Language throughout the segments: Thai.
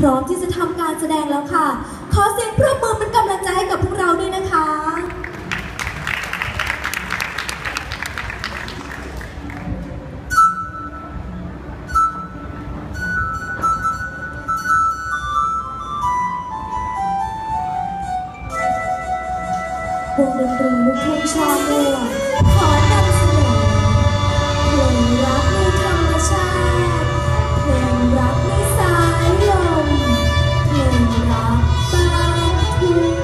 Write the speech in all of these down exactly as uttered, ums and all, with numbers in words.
ร้อมที่จะทำการแสดงแล้วค่ะขอเสียงปรบมือเป็นกำลังใจให้กับพวกเราด้วยนะคะวงดนตรีลูกทุ่งชาโม่ขอนำเสนอเพลงรักในธรรมชาติเพลงรักในสายลมเพลงรักบ้านทุ่ง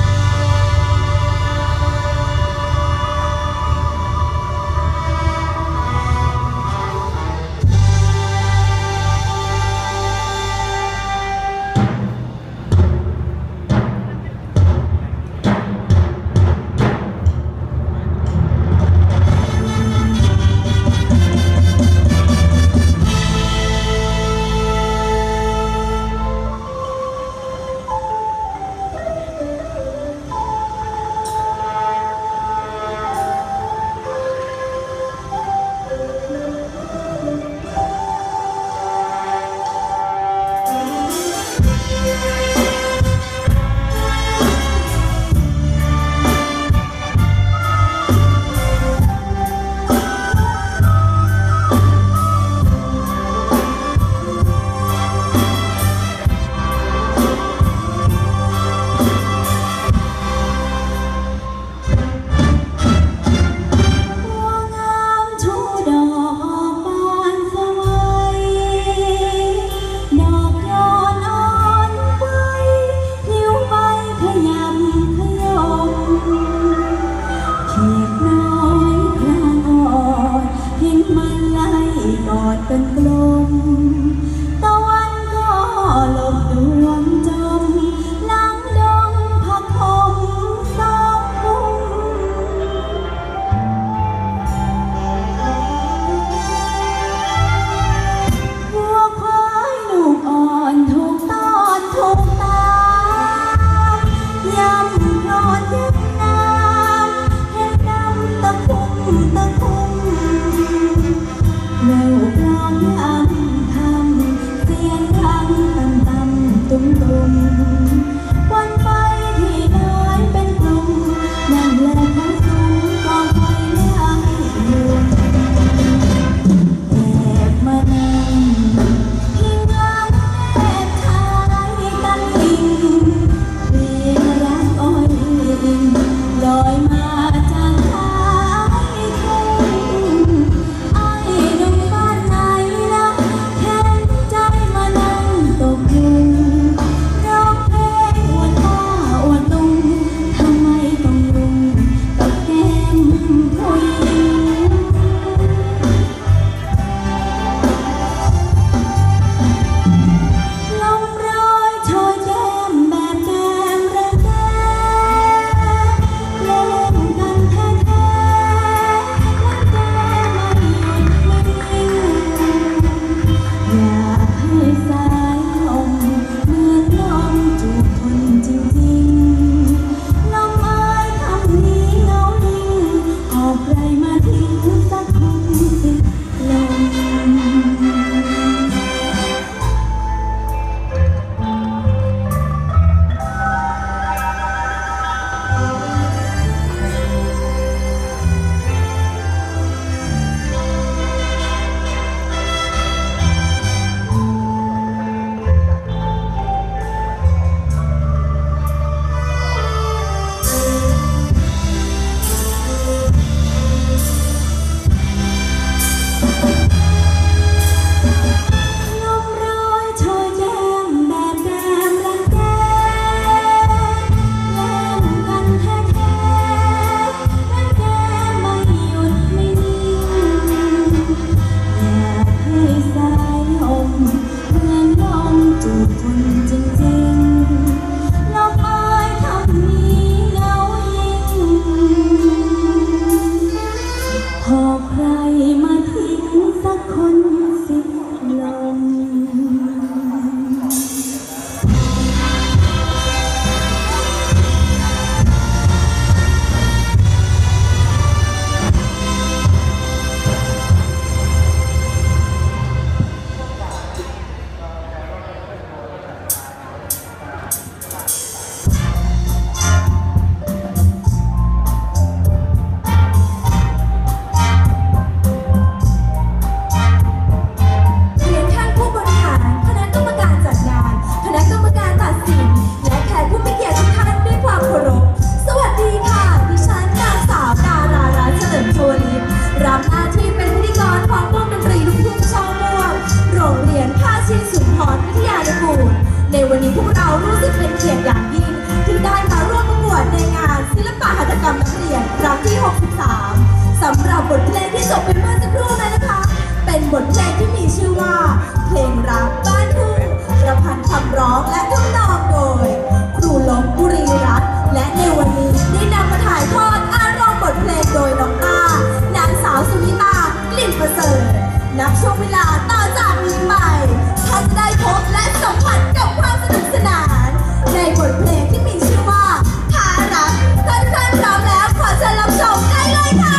เป็นกลมตะวันก็หลบดวงจมหลังดงผักขมสองพุ่งวัวควายลูกอ่อนถูกต้อนถูกตามยำรอดยึดน้ำเห็นดำตะคุ่มตะคุ่มแววพร้อมยำคำเสียงดังต่ำต่ำตุ้มตุ้มวันไฟที่น้อยเป็นกลุ่มนั่งแลกทั้งสูงกองไฟไม่ให้รวมแอบมานั่งพิงหลังแอบชายกันลิงเรียนรักอ้อยอิงลอยมาจากท้ายทุ่งไอ้ดงบ้านไหนล่ะแทนใจมานั่งตกยุงร้องเพลรู้สึกเป็นเกียรติอย่างยิ่งที่ได้มาร่วมประกวดในงานศิลปะหัตถกรรมนักเรียนครั้งที่ หกสิบสาม สำหรับบทเพลงที่จบไปเมื่อสักครู่นั้นนะคะเป็นบทเพลงที่มีชื่อว่าเพลงรักบ้านทุ่งประพันธ์คำร้องและทำนองโดยครูล้มบุรีรัตน์และในวันนี้ได้นำมาถ่ายทอดอารมณ์บทเพลงโดยน้องอ้านางสาวสุนิตากลิ่นประเสริฐนับช่วงเวลาต่อจากนี้ไปท่านได้พบและสัมผัสกับความสนุกสนานในบทเพลงที่มีชื่อว่าทารักท่านท่านพร้อมแล้วขอเชิญรับชมได้เลยค่ะ